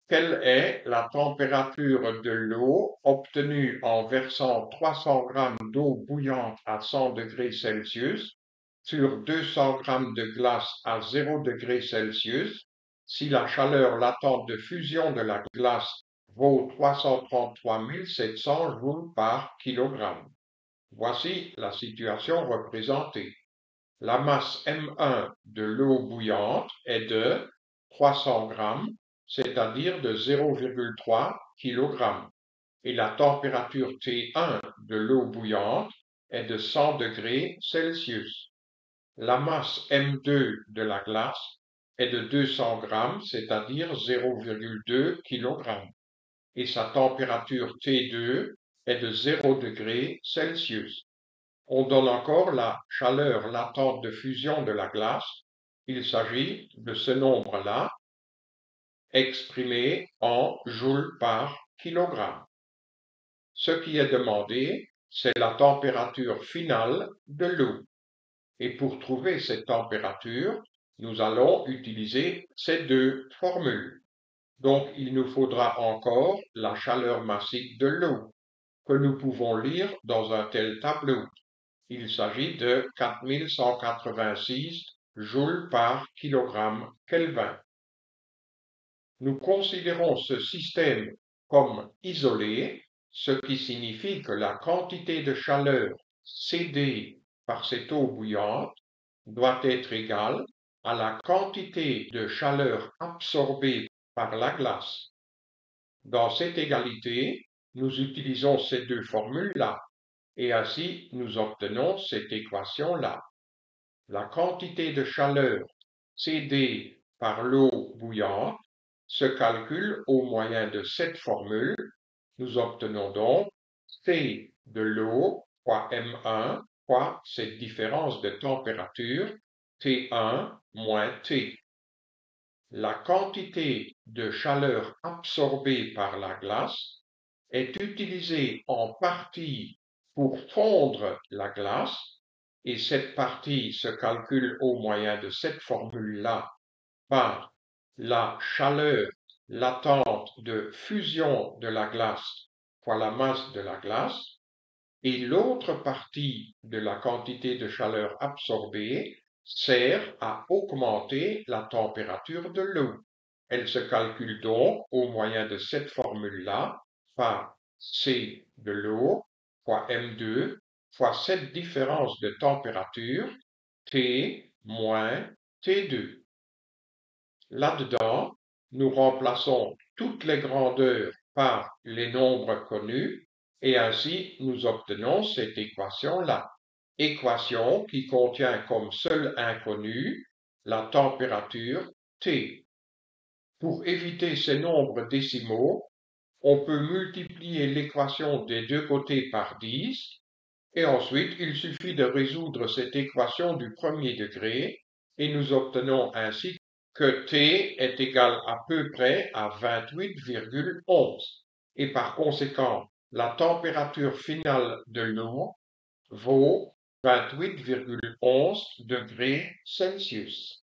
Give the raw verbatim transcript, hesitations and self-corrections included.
Quelle est la température de l'eau obtenue en versant trois cents grammes d'eau bouillante à cent degrés Celsius sur deux cents grammes de glace à zéro degré Celsius si la chaleur latente de fusion de la glace vaut trois cent trente-trois mille sept cents joules par kilogramme? Voici la situation représentée. La masse M un de l'eau bouillante est de trois cents grammes, c'est-à-dire de zéro virgule trois kilogrammes, et la température T un de l'eau bouillante est de cent degrés Celsius. La masse M deux de la glace est de deux cents grammes, c'est-à-dire zéro virgule deux kilogrammes, et sa température T deux est de zéro degré Celsius. On donne encore la chaleur latente de fusion de la glace. Il s'agit de ce nombre-là, exprimé en joules par kilogramme. Ce qui est demandé, c'est la température finale de l'eau. Et pour trouver cette température, nous allons utiliser ces deux formules. Donc, il nous faudra encore la chaleur massique de l'eau, que nous pouvons lire dans un tel tableau. Il s'agit de quatre mille cent quatre-vingt-six joules par kilogramme Kelvin. Nous considérons ce système comme isolé, ce qui signifie que la quantité de chaleur cédée par cette eau bouillante doit être égale à la quantité de chaleur absorbée par la glace. Dans cette égalité, nous utilisons ces deux formules-là. Et ainsi, nous obtenons cette équation-là. La quantité de chaleur cédée par l'eau bouillante se calcule au moyen de cette formule. Nous obtenons donc C de l'eau fois M un fois cette différence de température T un moins T. La quantité de chaleur absorbée par la glace est utilisée en partie pour fondre la glace, et cette partie se calcule au moyen de cette formule-là par la chaleur latente de fusion de la glace fois la masse de la glace, et l'autre partie de la quantité de chaleur absorbée sert à augmenter la température de l'eau. Elle se calcule donc au moyen de cette formule-là par C de l'eau fois M deux fois cette différence de température T moins T deux. Là-dedans, nous remplaçons toutes les grandeurs par les nombres connus et ainsi nous obtenons cette équation-là. Équation qui contient comme seul inconnu la température T. Pour éviter ces nombres décimaux, on peut multiplier l'équation des deux côtés par dix, et ensuite il suffit de résoudre cette équation du premier degré, et nous obtenons ainsi que T est égal à peu près à vingt-huit virgule onze, et par conséquent, la température finale de l'eau vaut vingt-huit virgule onze degrés Celsius.